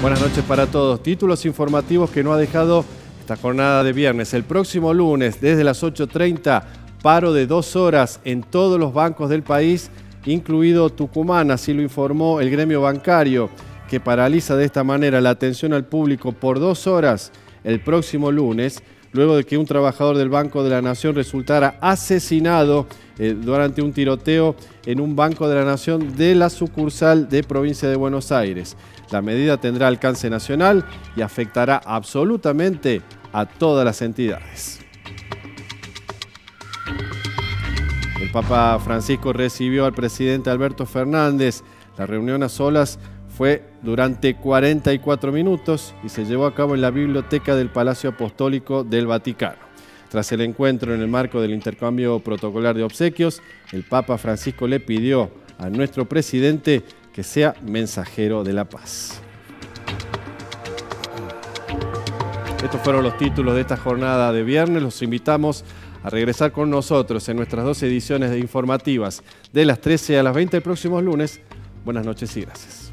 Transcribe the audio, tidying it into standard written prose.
Buenas noches para todos. Títulos informativos que no ha dejado esta jornada de viernes. El próximo lunes, desde las 8:30, paro de 2 horas en todos los bancos del país, incluido Tucumán, así lo informó el gremio bancario, que paraliza de esta manera la atención al público por 2 horas el próximo lunes, luego de que un trabajador del Banco de la Nación resultara asesinado durante un tiroteo en un Banco de la Nación de la sucursal de Provincia de Buenos Aires. La medida tendrá alcance nacional y afectará absolutamente a todas las entidades. El Papa Francisco recibió al presidente Alberto Fernández. La reunión a solas fue durante 44 minutos y se llevó a cabo en la biblioteca del Palacio Apostólico del Vaticano. Tras el encuentro en el marco del intercambio protocolar de obsequios, el Papa Francisco le pidió a nuestro presidente que sea mensajero de la paz. Estos fueron los títulos de esta jornada de viernes. Los invitamos a regresar con nosotros en nuestras 2 ediciones de informativas de las 13 a las 20 el próximo lunes. Buenas noches y gracias.